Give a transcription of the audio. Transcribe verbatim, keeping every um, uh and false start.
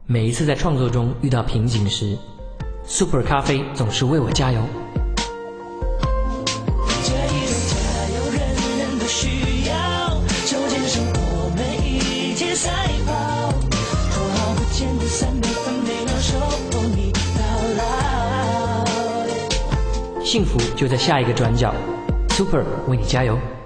每一次在创作中遇到瓶颈时 ，Super 咖啡总是为我加油。 这一路加油，人人都需要，手牵手我们一起赛跑，头号不见不散，每分每秒守候你到老。 幸福就在下一个转角 ，Super 为你加油。